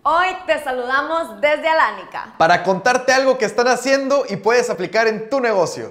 Hoy te saludamos desde Alánica para contarte algo que están haciendo y puedes aplicar en tu negocio.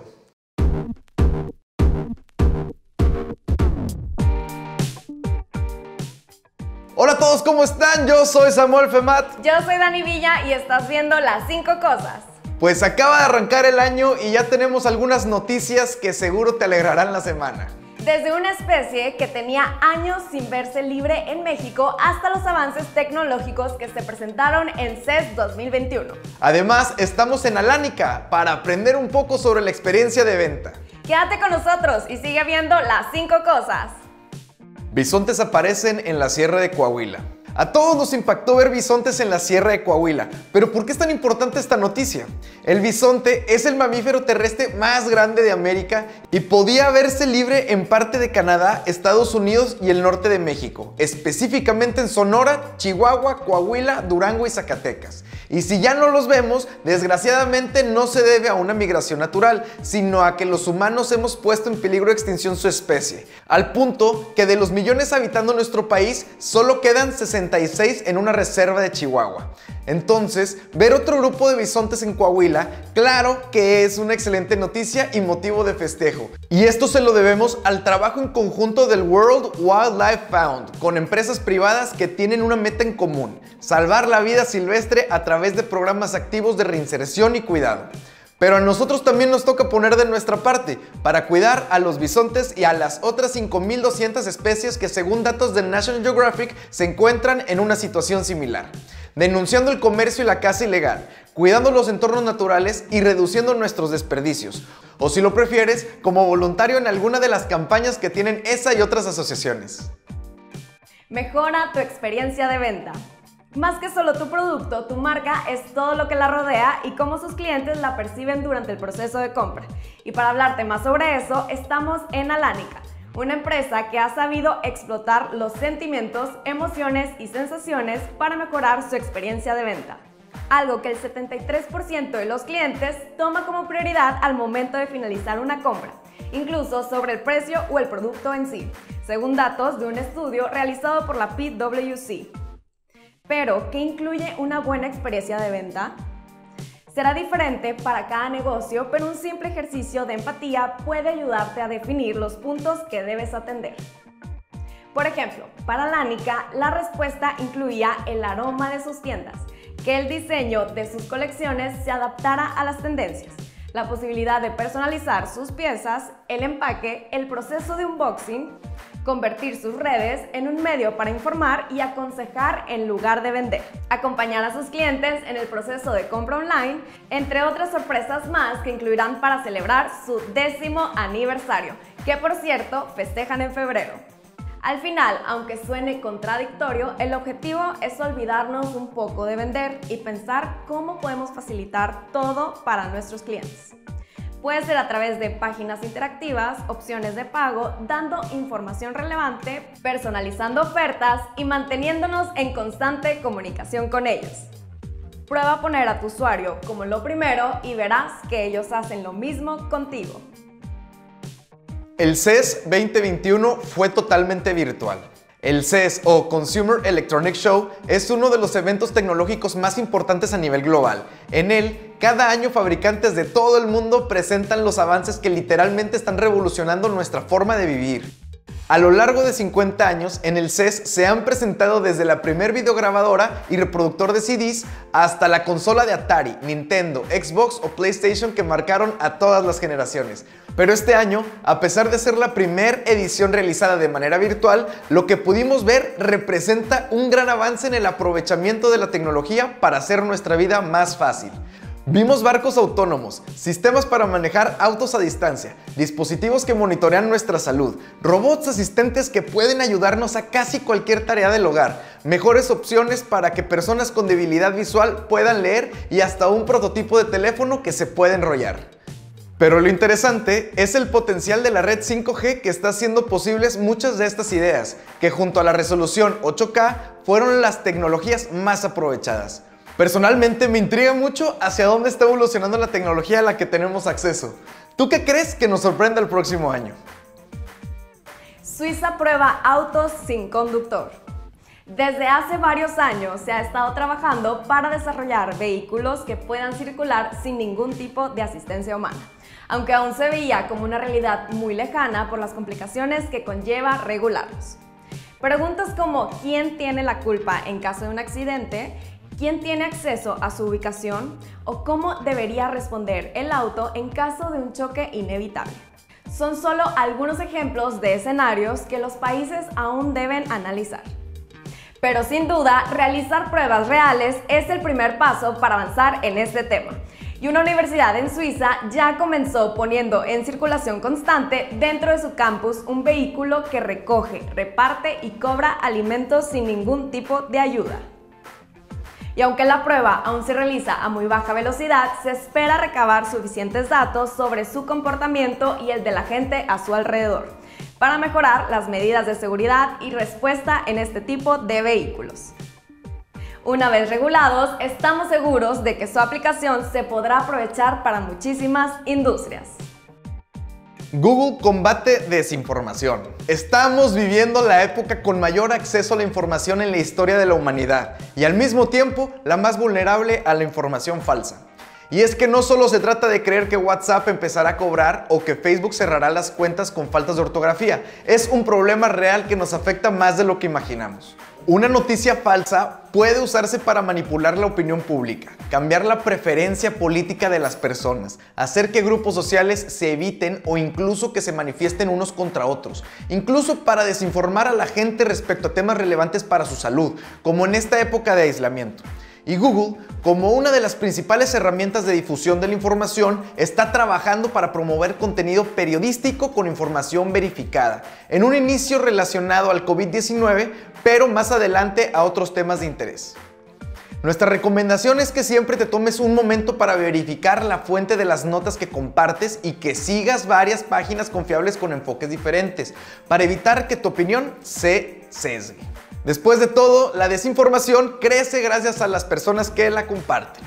Hola a todos, ¿cómo están? Yo soy Samuel Femat. Yo soy Dani Villa y estás viendo las 5 cosas. Pues acaba de arrancar el año y ya tenemos algunas noticias que seguro te alegrarán la semana. Desde una especie que tenía años sin verse libre en México hasta los avances tecnológicos que se presentaron en CES 2021. Además, estamos en Alánica para aprender un poco sobre la experiencia de venta. Quédate con nosotros y sigue viendo las 5 cosas. Bisontes aparecen en la Sierra de Coahuila. A todos nos impactó ver bisontes en la Sierra de Coahuila, pero ¿por qué es tan importante esta noticia? El bisonte es el mamífero terrestre más grande de América y podía verse libre en parte de Canadá, Estados Unidos y el norte de México, específicamente en Sonora, Chihuahua, Coahuila, Durango y Zacatecas. Y si ya no los vemos, desgraciadamente no se debe a una migración natural, sino a que los humanos hemos puesto en peligro de extinción su especie, al punto que de los millones habitando nuestro país, solo quedan 66 en una reserva de Chihuahua. Entonces, ver otro grupo de bisontes en Coahuila, claro que es una excelente noticia y motivo de festejo. Y esto se lo debemos al trabajo en conjunto del World Wildlife Fund, con empresas privadas que tienen una meta en común: salvar la vida silvestre a través de programas activos de reinserción y cuidado. Pero a nosotros también nos toca poner de nuestra parte para cuidar a los bisontes y a las otras 5.200 especies que, según datos de National Geographic, se encuentran en una situación similar, denunciando el comercio y la caza ilegal, cuidando los entornos naturales y reduciendo nuestros desperdicios, o si lo prefieres, como voluntario en alguna de las campañas que tienen esa y otras asociaciones. Mejora tu experiencia de venta. Más que solo tu producto, tu marca es todo lo que la rodea y cómo sus clientes la perciben durante el proceso de compra. Y para hablarte más sobre eso, estamos en Alánica, una empresa que ha sabido explotar los sentimientos, emociones y sensaciones para mejorar su experiencia de venta. Algo que el 73% de los clientes toma como prioridad al momento de finalizar una compra, incluso sobre el precio o el producto en sí, según datos de un estudio realizado por la PwC. Pero, ¿qué incluye una buena experiencia de venta? Será diferente para cada negocio, pero un simple ejercicio de empatía puede ayudarte a definir los puntos que debes atender. Por ejemplo, para Alánica, la respuesta incluía el aroma de sus tiendas, que el diseño de sus colecciones se adaptara a las tendencias, la posibilidad de personalizar sus piezas, el empaque, el proceso de unboxing, convertir sus redes en un medio para informar y aconsejar en lugar de vender, acompañar a sus clientes en el proceso de compra online, entre otras sorpresas más que incluirán para celebrar su 10º aniversario, que por cierto festejan en febrero. Al final, aunque suene contradictorio, el objetivo es olvidarnos un poco de vender y pensar cómo podemos facilitar todo para nuestros clientes. Puede ser a través de páginas interactivas, opciones de pago, dando información relevante, personalizando ofertas y manteniéndonos en constante comunicación con ellos. Prueba a poner a tu usuario como lo primero y verás que ellos hacen lo mismo contigo. El CES 2021 fue totalmente virtual. El CES o Consumer Electronics Show es uno de los eventos tecnológicos más importantes a nivel global. En él, cada año fabricantes de todo el mundo presentan los avances que literalmente están revolucionando nuestra forma de vivir. A lo largo de 50 años, en el CES se han presentado desde la primer videograbadora y reproductor de CDs hasta la consola de Atari, Nintendo, Xbox o PlayStation que marcaron a todas las generaciones. Pero este año, a pesar de ser la primera edición realizada de manera virtual, lo que pudimos ver representa un gran avance en el aprovechamiento de la tecnología para hacer nuestra vida más fácil. Vimos barcos autónomos, sistemas para manejar autos a distancia, dispositivos que monitorean nuestra salud, robots asistentes que pueden ayudarnos a casi cualquier tarea del hogar, mejores opciones para que personas con debilidad visual puedan leer y hasta un prototipo de teléfono que se puede enrollar. Pero lo interesante es el potencial de la red 5G que está haciendo posibles muchas de estas ideas, que junto a la resolución 8K fueron las tecnologías más aprovechadas. Personalmente me intriga mucho hacia dónde está evolucionando la tecnología a la que tenemos acceso. ¿Tú qué crees que nos sorprenda el próximo año? Suiza prueba autos sin conductor. Desde hace varios años se ha estado trabajando para desarrollar vehículos que puedan circular sin ningún tipo de asistencia humana, aunque aún se veía como una realidad muy lejana por las complicaciones que conlleva regularlos. Preguntas como ¿quién tiene la culpa en caso de un accidente? ¿Quién tiene acceso a su ubicación? ¿O cómo debería responder el auto en caso de un choque inevitable? Son solo algunos ejemplos de escenarios que los países aún deben analizar. Pero sin duda, realizar pruebas reales es el primer paso para avanzar en este tema. Y una universidad en Suiza ya comenzó poniendo en circulación constante dentro de su campus un vehículo que recoge, reparte y cobra alimentos sin ningún tipo de ayuda. Y aunque la prueba aún se realiza a muy baja velocidad, se espera recabar suficientes datos sobre su comportamiento y el de la gente a su alrededor, para mejorar las medidas de seguridad y respuesta en este tipo de vehículos. Una vez regulados, estamos seguros de que su aplicación se podrá aprovechar para muchísimas industrias. Google combate desinformación. Estamos viviendo la época con mayor acceso a la información en la historia de la humanidad y al mismo tiempo la más vulnerable a la información falsa. Y es que no solo se trata de creer que WhatsApp empezará a cobrar o que Facebook cerrará las cuentas con faltas de ortografía. Es un problema real que nos afecta más de lo que imaginamos. Una noticia falsa puede usarse para manipular la opinión pública, cambiar la preferencia política de las personas, hacer que grupos sociales se eviten o incluso que se manifiesten unos contra otros, incluso para desinformar a la gente respecto a temas relevantes para su salud, como en esta época de aislamiento. Y Google, como una de las principales herramientas de difusión de la información, está trabajando para promover contenido periodístico con información verificada, en un inicio relacionado al COVID-19, pero más adelante a otros temas de interés. Nuestra recomendación es que siempre te tomes un momento para verificar la fuente de las notas que compartes y que sigas varias páginas confiables con enfoques diferentes, para evitar que tu opinión se sesgue. Después de todo, la desinformación crece gracias a las personas que la comparten.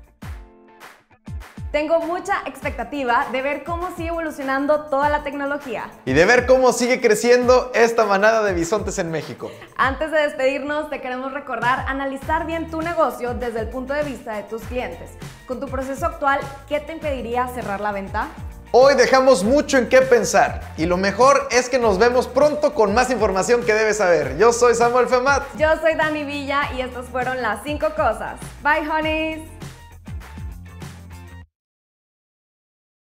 Tengo mucha expectativa de ver cómo sigue evolucionando toda la tecnología. Y de ver cómo sigue creciendo esta manada de bisontes en México. Antes de despedirnos, te queremos recordar analizar bien tu negocio desde el punto de vista de tus clientes. Con tu proceso actual, ¿qué te impediría cerrar la venta? Hoy dejamos mucho en qué pensar y lo mejor es que nos vemos pronto con más información que debes saber. Yo soy Samuel Femat. Yo soy Dani Villa y estas fueron las 5 cosas. Bye, honeys.